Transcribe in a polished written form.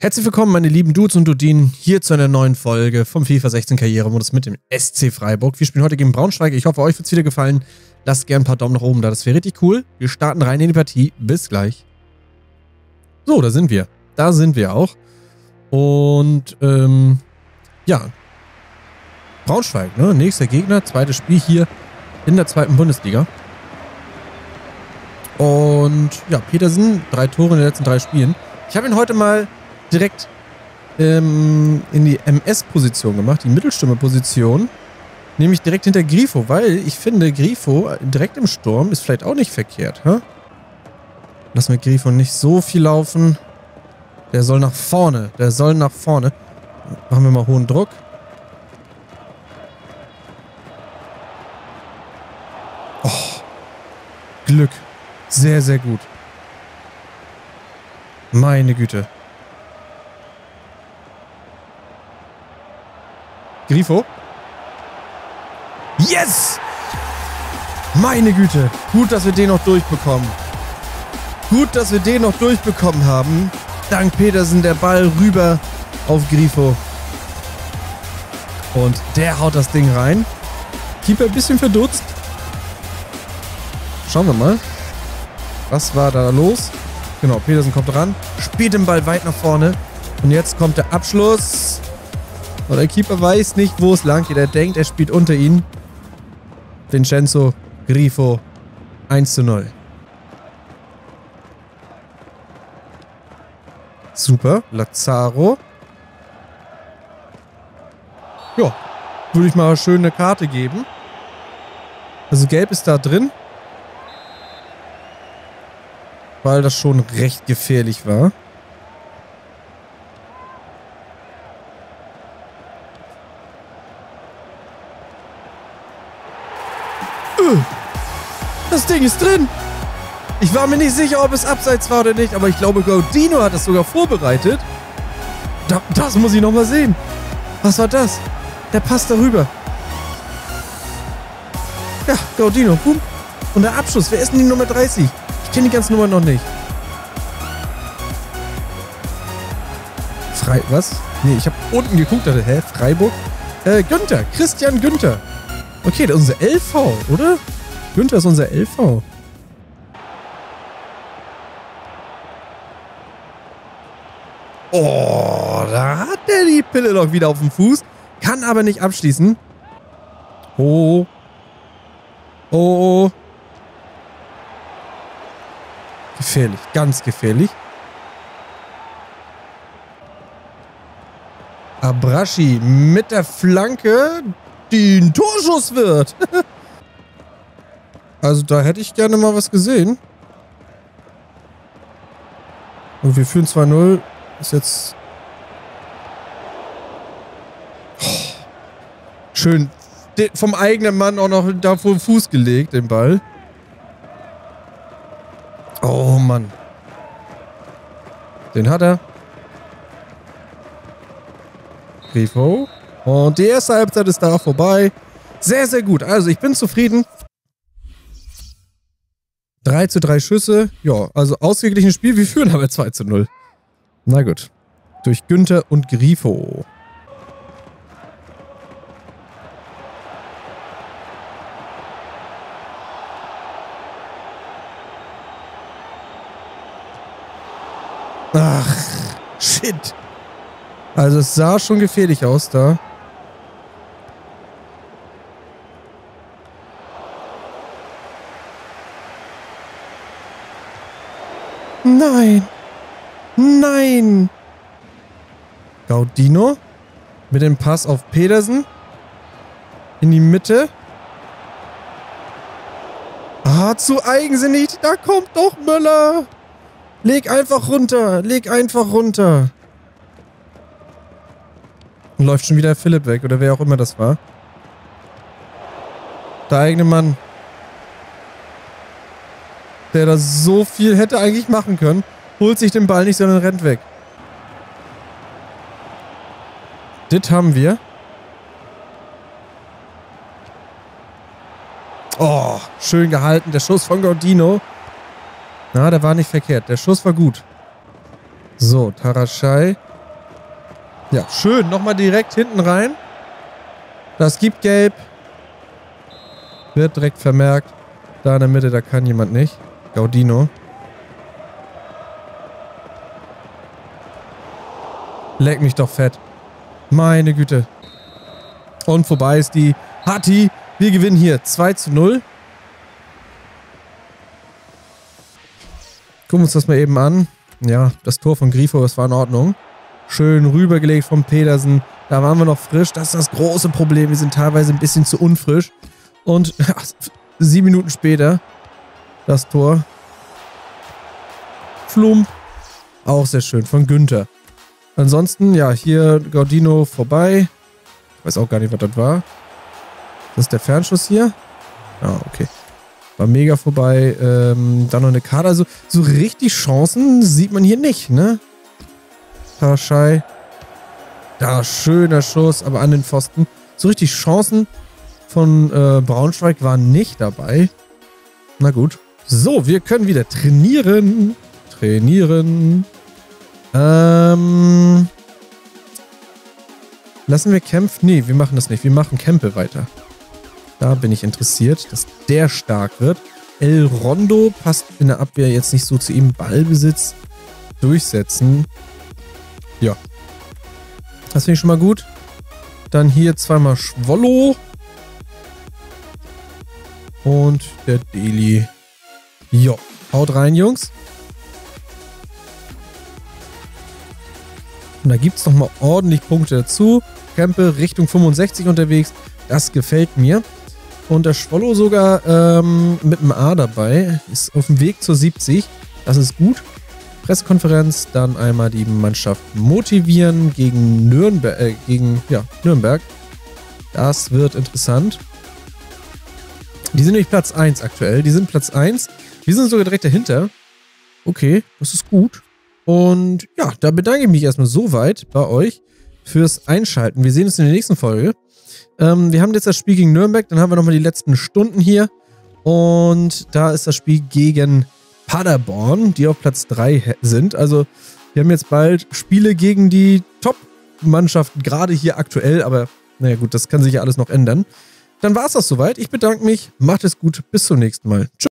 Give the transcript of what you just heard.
Herzlich willkommen, meine lieben Dudes und Dudinen, hier zu einer neuen Folge vom FIFA 16 Karrieremodus mit dem SC Freiburg. Wir spielen heute gegen Braunschweig. Ich hoffe, euch wird es wieder gefallen. Lasst gerne ein paar Daumen nach oben da, das wäre richtig cool. Wir starten rein in die Partie. Bis gleich. So, da sind wir. Da sind wir auch. Und, ja. Braunschweig, ne? Nächster Gegner, zweites Spiel hier in der zweiten Bundesliga. Und, ja, Petersen, 3 Tore in den letzten 3 Spielen. Ich habe ihn heute mal direkt in die MS-Position gemacht, die Mittelstürmer-Position, nämlich direkt hinter Grifo, weil ich finde, Grifo direkt im Sturm ist vielleicht auch nicht verkehrt. Hä? Lass mit Grifo nicht so viel laufen. Der soll nach vorne. Der soll nach vorne. Machen wir mal hohen Druck. Oh, Glück. Sehr, sehr gut. Meine Güte. Grifo. Yes! Meine Güte. Gut, dass wir den noch durchbekommen. Gut, dass wir den noch durchbekommen haben. Dank Petersen der Ball rüber auf Grifo. Und der haut das Ding rein. Keeper ein bisschen verdutzt. Schauen wir mal. Was war da los? Genau, Petersen kommt ran. Spielt den Ball weit nach vorne. Und jetzt kommt der Abschluss. Und der Keeper weiß nicht, wo es lang geht. Er denkt, er spielt unter ihn. Vincenzo Grifo 1:0. Super. Lazaro. Ja. Würde ich mal schön eine Karte geben. Also gelb ist da drin. Weil das schon recht gefährlich war. Das Ding ist drin. Ich war mir nicht sicher, ob es abseits war oder nicht, aber ich glaube, Gaudino hat das sogar vorbereitet. Das muss ich nochmal sehen. Was war das? Der passt darüber. Ja, Gaudino. Boom. Und der Abschluss. Wer ist denn die Nummer 30? Ich kenne die ganzen Nummern noch nicht. Was? Nee, ich habe unten geguckt, dachte, hä? Freiburg? Günther. Christian Günther. Okay, das ist unser LV, oder? Günther ist unser LV. Oh, da hat der die Pille doch wieder auf dem Fuß. Kann aber nicht abschließen. Oh. Oh. Gefährlich, ganz gefährlich. Abraschi mit der Flanke, die ein Torschuss wird. Also da hätte ich gerne mal was gesehen. Und wir führen 2:0. Ist jetzt... Oh. Schön. Vom eigenen Mann auch noch da vor den Fuß gelegt, den Ball. Oh Mann. Den hat er. Grifo. Und die erste Halbzeit ist da vorbei. Sehr, sehr gut. Also ich bin zufrieden. 3:3 Schüsse. Ja, also ausgeglichenes Spiel. Wir führen aber 2:0. Na gut. Durch Günther und Grifo. Ach, shit. Also es sah schon gefährlich aus da. Nein. Nein. Gaudino. Mit dem Pass auf Petersen. In die Mitte. Ah, zu eigensinnig. Da kommt doch Möller. Leg einfach runter. Leg einfach runter. Und läuft schon wieder Philipp weg. Oder wer auch immer das war. Der eigene Mann. Der da so viel hätte eigentlich machen können. Holt sich den Ball nicht, sondern rennt weg. Das haben wir. Oh, schön gehalten. Der Schuss von Gaudino. Na, der war nicht verkehrt. Der Schuss war gut. So, Taraschai. Ja, schön. Nochmal direkt hinten rein. Das gibt Gelb. Wird direkt vermerkt. Da in der Mitte, da kann jemand nicht. Gaudino. Leck mich doch fett. Meine Güte. Und vorbei ist die Partie. Wir gewinnen hier 2:0. Gucken wir uns das mal eben an. Ja, das Tor von Grifo, das war in Ordnung. Schön rübergelegt von Pedersen. Da waren wir noch frisch. Das ist das große Problem. Wir sind teilweise ein bisschen zu unfrisch. Und 7 Minuten später das Tor. Flum. Auch sehr schön von Günther. Ansonsten, ja, hier Gaudino vorbei. Ich weiß auch gar nicht, was das war. Das ist der Fernschuss hier. Ah, okay. War mega vorbei. Dann noch eine Karte. Also, so richtig Chancen sieht man hier nicht, ne? Paraschei. Da, schöner Schuss, aber an den Pfosten. So richtig Chancen von Braunschweig waren nicht dabei. Na gut. So, wir können wieder trainieren. Lassen wir Kempf? Nee, wir machen das nicht. Wir machen Kempe weiter. Da bin ich interessiert, dass der stark wird. El Rondo passt in der Abwehr jetzt nicht so zu ihm. Ballbesitz durchsetzen. Ja. Das finde ich schon mal gut. Dann hier zweimal Schwollo. Und der Deli. Jo, haut rein, Jungs. Und da gibt es nochmal ordentlich Punkte dazu. Kempe Richtung 65 unterwegs. Das gefällt mir. Und der Schwollo sogar mit einem A dabei. Ist auf dem Weg zur 70. Das ist gut. Pressekonferenz. Dann einmal die Mannschaft motivieren gegen Nürnberg. Das wird interessant. Die sind nämlich Platz 1 aktuell. Die sind Platz 1. Wir sind sogar direkt dahinter. Okay, das ist gut. Und ja, da bedanke ich mich erstmal soweit bei euch fürs Einschalten. Wir sehen uns in der nächsten Folge. Wir haben jetzt das Spiel gegen Nürnberg, dann haben wir nochmal die letzten Stunden hier. Und da ist das Spiel gegen Paderborn, die auf Platz 3 sind. Also wir haben jetzt bald Spiele gegen die Top-Mannschaften, gerade hier aktuell. Aber naja gut, das kann sich ja alles noch ändern. Dann war es das soweit. Ich bedanke mich, macht es gut, bis zum nächsten Mal. Tschüss.